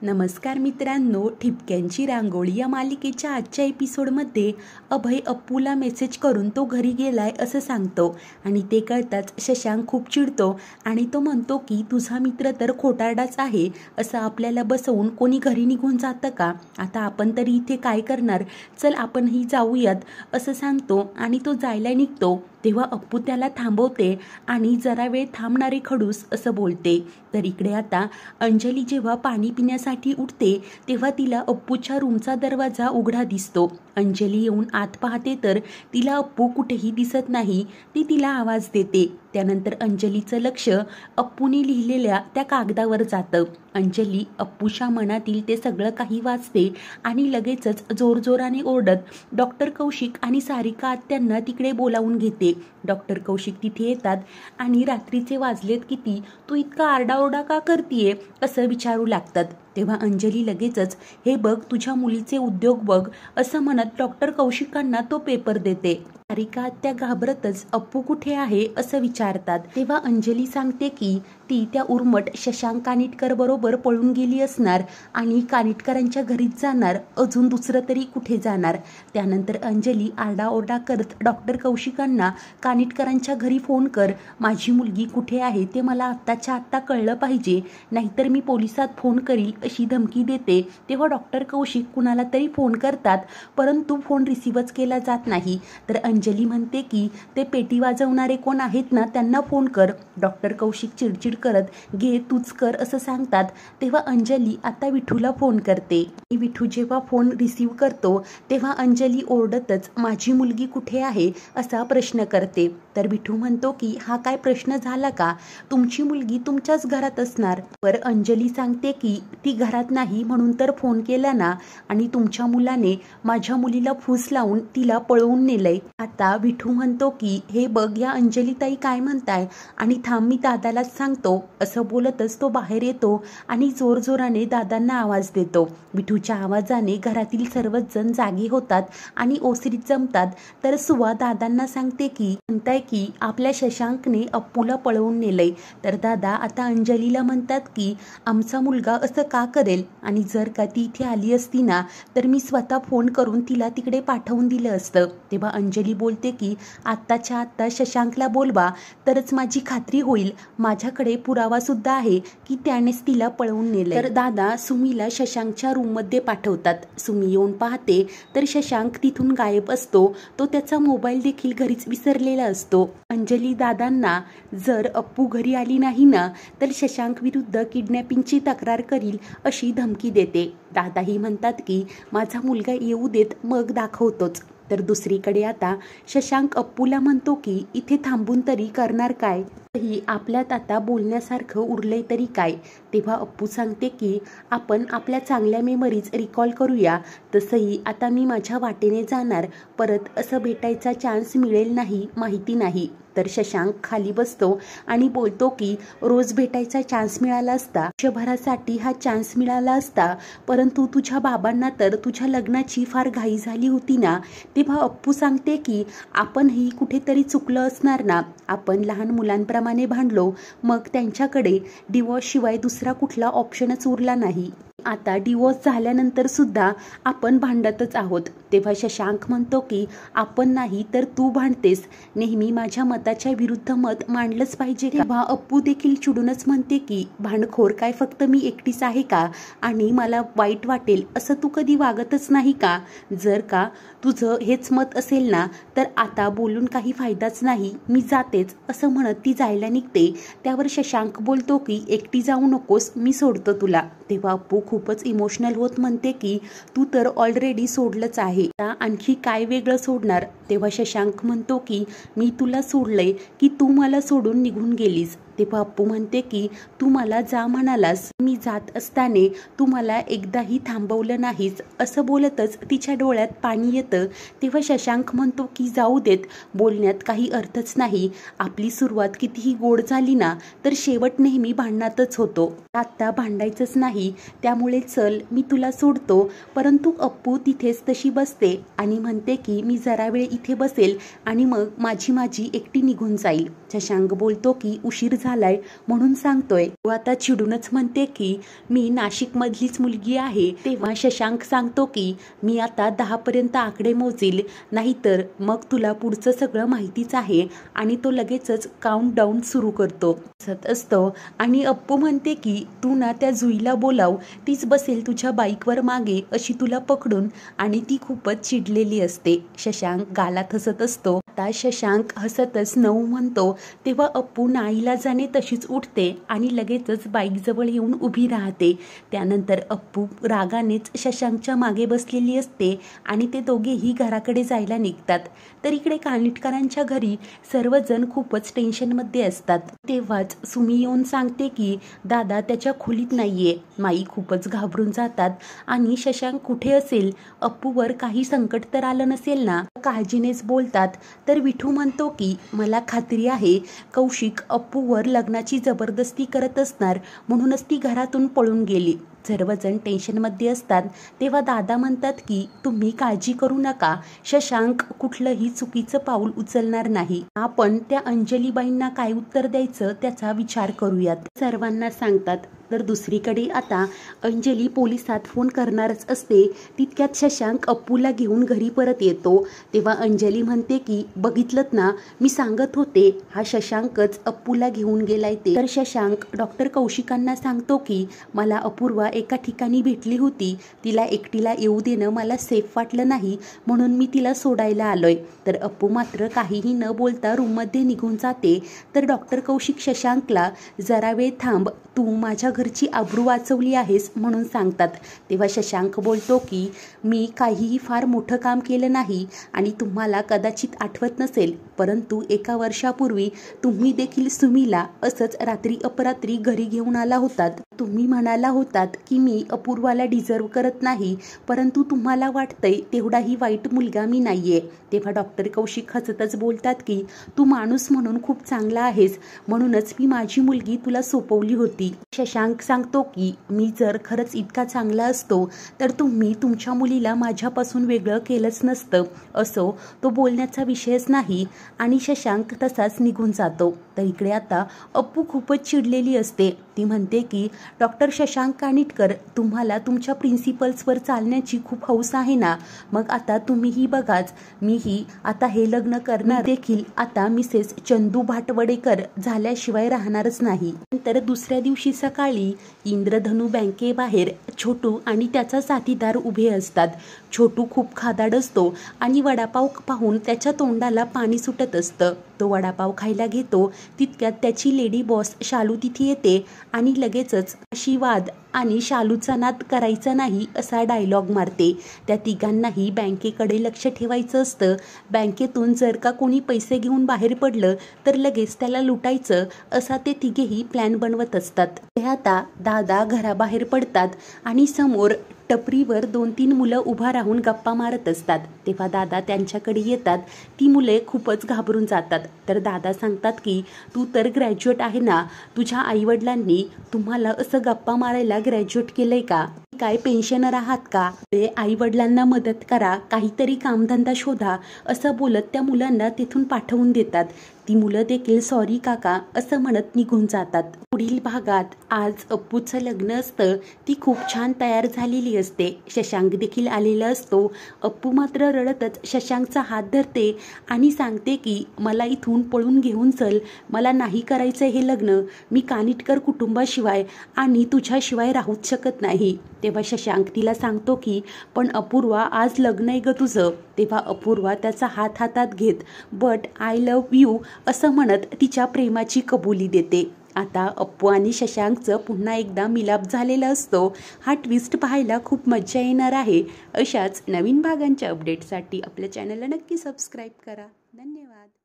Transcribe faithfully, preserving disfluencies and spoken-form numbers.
नमस्कार मित्रांनो, ठिपक्यांची रांगोळी या मालिकेच्या आजच्या एपिसोडमध्ये अभय अप्पूला मेसेज करून तो घरी गेलाय असं सांगतो आणि ते कळताच शशांक खूप चिडतो आणि तो म्हणतो की तुझा मित्र तर खोटारडाच आहे, असं आपल्याला बसवून कोणी घरी निघून जातं का? आता आपण तरी इथे काय करणार, चल आपणही जाऊयात असं सांगतो आणि तो जायला निघतो तेव्हा अप्पू त्याला थांबवते आणि जरा वेळ थांबणारे खडूस असं बोलते। तर इकडे आता अंजली जेव्हा पाणी पिण्यासाठी उठते तेव्हा तिला अप्पूच्या रूमचा दरवाजा उघडा दिसतो। अंजली येऊन आत पाहते तर तिला अप्पू कुठेही दिसत नाही। ती तिला आवाज देते। त्यानंतर अंजलीचं लक्ष अप्पूने लिहिलेल्या त्या कागदावर जातं। अंजली अप्पूच्या मनातील ते सगळं काही वाचते आणि लगेचच जोरजोराने ओरडत डॉक्टर कौशिक आणि सारिका आत्यांना तिकडे बोलावून घेते। डॉक्टर कौशिक तिथे येतात आणि रात्रीचे वाजलेत किती, तू इतका आरडाओरडा का करतीये असं विचारू लागतात। तेव्हा अंजली लगेचच हे बघ तुझ्या मुलीचे उद्योग बघ असं म्हणत डॉक्टर कौशिकांना तो पेपर देते। सारिका आत्या घाबरतच अप्पू कुठे आहे असं विचारतात। तेव्हा अंजली सांगते की ती त्या उर्मट शशांक कानिटकर बरोबर पळून गेली असणार आणि कानिटकरांच्या घरीच जाणार, अजून दुसरं तरी कुठे जाणार। त्यानंतर अंजली आरडाओरडा करत डॉक्टर कौशिकांना कानिटकरांच्या घरी फोन कर, माझी मुलगी कुठे आहे ते मला आत्ताच्या आत्ता कळलं पाहिजे, नाहीतर मी पोलिसात फोन करील अशी धमकी देते। तेव्हा डॉक्टर कौशिक कुणाला तरी फोन करतात परंतु फोन रिसीव्हच केला जात नाही। तर अंजली म्हणते की ते पेटी वाजवणारे कोण आहेत ना त्यांना फोन कर। डॉक्टर कौशिक चिडचिड करत घे तूच कर असं सांगतात। तेव्हा अंजली आता विठूला फोन करते। विठू जेव्हा फोन रिसीव्ह करतो तेव्हा अंजली ओरडतच माझी मुलगी कुठे आहे असा प्रश्न करते। तर विठू म्हणतो की हा काय प्रश्न झाला का, तुमची मुलगी तुमच्याच घरात असणार। पर अंजली सांगते की ती घरात नाही म्हणून तर फोन केला ना, आणि तुमच्या मुलाने माझ्या मुलीला फूस लावून तिला पळवून नेलंय। आता विठू म्हणतो की हे बघ या अंजलीताई काय म्हणताय आणि थांब मी दादालाच सांगतो असं बोलतच तो बाहेर येतो आणि जोरजोराने दादांना आवाज देतो। विठूच्या आवाजाने घरातील सर्वच जण जागी होतात आणि ओसरीत जमतात। तर सुवा दादांना सांगते की म्हणताय की आपल्या शशांकने अप्पूला पळवून नेलंय। तर दादा आता अंजलीला म्हणतात की आमचा मुलगा असं का करेल, आणि जर का ती इथे आली असती ना तर मी स्वतः फोन करून तिला तिकडे पाठवून दिलं असतं। तेव्हा अंजली बोलते की आत्ताच्या आत्ता शशांकला बोलवा तरच माझी खात्री होईल, माझ्याकडे पुरावा सुद्धा आहे की त्यानेच तिला पळवून नेले। तर दादा सुमीला शशांकच्या रूम मध्ये पाठवतात। सुमी येऊन पाहते तर शशांक तिथून गायब असतो, तो त्याचा मोबाईल देखील घरीच विसरलेला असतो। अंजली दादांना जर अप्पू घरी आली नाही ना तर शशांक विरुद्ध किडनॅपिंगची तक्रार करील अशी धमकी देते। दादाही म्हणतात की माझा मुलगा येऊ देत मग दाखवतोच। तर दुसरीकडे आता शशांक अप्पूला म्हणतो की इथे थांबून तरी करणार काय, ही आपल्यात आता बोलण्यासारखं उरलंय तरी काय। तेव्हा अप्पू सांगते की आपण आपल्या चांगल्या मेमरीज रिकॉल करूया, तसंही आता मी माझ्या वाटेने जाणार, परत असं भेटायचा चान्स मिळेल नाही माहिती नाही। तर शशांक खाली बसतो आणि बोलतो की रोज भेटायचा चान्स मिळाला असता, वर्षभरासाठी हा चान्स मिळाला असता, परंतु तुझ्या बाबांना तर तुझ्या लग्नाची फार घाई झाली होती ना। तेव्हा अप्पू सांगते की आपणही कुठेतरी चुकलं असणार ना, आपण लहान मुलांप्रमाणे भांडलो, मग त्यांच्याकडे डिवोर्स शिवाय दुसरा कुठला ऑप्शनच उरला नाही। आता डिवोर्स झाल्यानंतर सुद्धा आपण भांडतच आहोत। तेव्हा शशांक म्हणतो की आपण नाही तर तू भांडतेस, नेहमी माझ्या मताच्या विरुद्ध मत मांडलंच पाहिजे का? तेव्हा अप्पू देखील चिडूनच म्हणते की भांडखोर काय फक्त मी एकटीच आहे का, आणि मला वाईट वाटेल असं तू कधी वागतच नाही का? जर का तुझं हेच मत असेल ना तर आता बोलून काही फायदाच नाही, मी जातेच असं म्हणत ती जायला निघते। त्यावर शशांक बोलतो की एकटी जाऊ नकोस, मी सोडतो तुला। तेव्हा अप्पू खूपच इमोशनल होत म्हणते की तू तर ऑलरेडी सोडलंच आहे, आता आणखी काय वेगळं सोडणार। तेव्हा शशांक म्हणतो की मी तुला सोडलंय की तू मला सोडून निघून गेलीस। तेव्हा अप्पू म्हणते की तू मला जा म्हणालास, मी जात असताना तू मला एकदाही थांबवलं नाहीस असं बोलतच तिच्या डोळ्यात पाणी येतं। तेव्हा शशांक म्हणतो की जाऊ देत, बोलण्यात काही अर्थच नाही, आपली सुरुवात कितीही गोड झाली ना तर शेवट नेहमी भांडणातच होतो, आत्ता भांडायचंच नाही, त्यामुळे चल मी तुला सोडतो। परंतु अप्पू तिथेच तशी बसते आणि म्हणते की मी जरा वेळ इथे बसेल आणि मग माझी माझी एकटी निघून जाईल। शशांक बोलतो की उशीर झालाय म्हणून सांगतोय. तो आता चिडूनच म्हणते की मी नाशिक मधलीच मुलगी आहे. तेव्हा शशांक सांगतो की मी आता दहा पर्यंत आकडे मोजेल, नाहीतर मग तुला पुढचं सगळं माहितीच आहे. आणि तो लगेचच काउंट डाऊन सुरू करतो. हसत असतो आणि अप्पू म्हणते की तू ना त्या जुईला बोलाव, तीच बसेल तुझ्या बाईकवर मागे अशी तुला पकडून. आणि ती खूपच चिडलेली असते. शशांक गालात हसत असतो. आता शशांक हसतच नऊ म्हणतो तेव्हा अप्पू नाईलाजाने तशीच उठते आणि लगेचच बाईक जवळ येऊन उभी राहते. त्यानंतर अप्पू रागानेच शशांकच्या मागे बसलेली असते आणि ते दोघेही घराकडे जायला निघतात. तर इकडे कानिटकरांच्या घरी सर्वजण खूपच टेन्शनमध्ये असतात. तेव्हाच सुमी येऊन सांगते की दादा त्याच्या खोलीत नाहीये. माई खूपच घाबरून जातात आणि शशांक कुठे असेल, अप्पूवर काही संकट तर आलं नसेल ना, काळजीनेच बोलतात. तर विठू म्हणतो की मला खात्री आहे कौशिक अप्पूवर लग्नाची जबरदस्ती करत असणार, म्हणूनच ती घरातून पळून गेली. सर्वजण टेन्शनमध्ये असतात. तेव्हा दादा म्हणतात की तुम्ही काळजी करू नका, शशांक कुठलंही चुकीचं पाऊल उचलणार नाही. आपण त्या अंजलीबाईंना काय उत्तर द्यायचं त्याचा विचार करूयात, सर्वांना सांगतात. तर दुसरीकडे आता अंजली पोलिसात फोन करणारच असते. तितक्यात शशांक अप्पूला घेऊन घरी परत येतो. तेव्हा अंजली म्हणते की बघितलंत ना, मी सांगत होते हा शशांकच अप्पूला घेऊन गेलाय ते. तर शशांक डॉक्टर कौशिकांना सांगतो की मला अपूर्वा एका ठिकाणी भेटली होती, तिला एकटीला येऊ देणं मला सेफ वाटलं नाही, म्हणून मी तिला सोडायला आलोय. तर अप्पू मात्र काहीही न बोलता रूममध्ये निघून जाते. तर डॉक्टर कौशिक शशांकला जरा वेळ थांब, तू माझ्या घरची आबरू वाचवली आहेस म्हणून सांगतात. तेव्हा शशांक बोलतो की मी काहीही फार मोठं काम केलं नाही आणि तुम्हाला कदाचित आठवत नसेल, परंतु एका वर्षापूर्वी तुम्ही देखील सुमीला असंच रात्री अपरात्री घरी घेऊन आला होतात. तुम्ही म्हणाला होतात की मी अपूर्वाला डिझर्व करत नाही, परंतु तुम्हाला वाटतंय तेवढाही वाईट मुलगा मी नाहीये. तेव्हा डॉक्टर कौशिक हसतच बोलतात की तू माणूस म्हणून खूप चांगला आहेस, म्हणूनच मी माझी मुलगी तुला सोपवली होती. शशांक सांगतो की मी जर खरंच इतका चांगला असतो तर तुम्ही तुमच्या मुलीला माझ्यापासून वेगळं केलंच नसतं. असो, तो बोलण्याचा विषयच नाही आणि शशांक तसाच निघून जातो. तर इकडे आता अप्पू खूपच चिडलेली असते. ती म्हणते की डॉक्टर शशांक कानिटकर, तुम्हाला तुमच्या प्रिन्सिपल्सवर चालण्याची खूप हौस आहे ना, मग आता तुम्हीही बघाच, मीही आता हे लग्न करणार देखील आता मिसेस चंदू भाटवडेकर झाल्याशिवाय राहणारच नाही. नंतर दुसऱ्या दिवशी सकाळी इंद्रधनू बँकेबाहेर छोटू आणि त्याचा साथीदार उभे असतात. छोटू खूप खादाड असतो आणि वडापाव पाहून त्याच्या तोंडाला पाणी सुटत असतं. तो वडापाव खायला घेतो. तितक्यात त्याची लेडी बॉस शालू तिथे येते आणि लगेचच आशीर्वाद आणि शालूचा नाद करायचा नाही असा डायलॉग मारते. त्या तिघांनाही बँकेकडे लक्ष ठेवायचं असतं. बँकेतून जर का कोणी पैसे घेऊन बाहेर पडलं तर लगेच त्याला लुटायचं असा ते तिघेही प्लॅन बनवत असतात. ते आता दादा घराबाहेर पडतात आणि समोर टपरीवर दोन तीन मुलं उभा राहून गप्पा मारत असतात. तेव्हा दादा त्यांच्याकडे येतात. ती मुले खूपच घाबरून जातात. तर दादा सांगतात की तू तर ग्रॅज्युएट आहे ना, तुझ्या आईवडिलांनी तुम्हाला असं गप्पा मारायला ग्रॅज्युएट केलंय का? काय पेन्शनर आहात का? ते आई वडिलांना मदत करा, काहीतरी कामधंदा शोधा असं बोलत त्या मुलांना तिथून पाठवून देतात. ती मुलं देखील सॉरी काका असं म्हणत निघून जातात. पुढील भागात आज अप्पूचं लग्न असतं. ती खूप छान तयार झालेली असते. शशांक देखील आलेला असतो. अप्पू मात्र रडतच शशांकचा हात धरते आणि सांगते की मला इथून पळून घेऊन चल, मला नाही करायचं हे लग्न, मी कानिटकर कुटुंबाशिवाय आणि तुझ्याशिवाय राहूच शकत नाही. तेव्हा शशांक तिला सांगतो की पण अपूर्वा आज लग्न आहे ग तुझं. तेव्हा अपूर्वा त्याचा हात हातात घेत बट आय लव्ह यू असं म्हणत तिच्या प्रेमाची कबुली देते. आता अप्पू आणि शशांकचं पुन्हा एकदा मिलाप झालेला असतो. हा ट्विस्ट पाहायला खूप मज्जा येणार आहे. अशाच नवीन भागांच्या अपडेटसाठी आपल्या चॅनलला नक्की सबस्क्राईब करा. धन्यवाद.